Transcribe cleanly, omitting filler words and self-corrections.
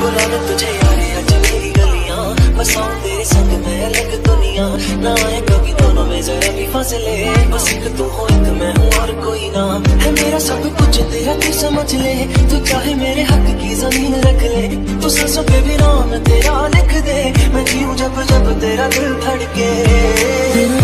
बुला ले तुझे यारे आज मेरी गलियां, बसाऊं तेरे संग मैं अलग दुनिया, ना आए कभी दोनों में जरा भी फासले, बस एक तू हो एक मैं हूँ और कोई ना है, मेरा सब कुछ तेरा तू समझ ले, तू चाहे मेरे हक की जमीन रख ले, तू सांसों पे भी नाम तेरा लिख दे, मैं जीऊं जब जब तेरा दिल धड़के।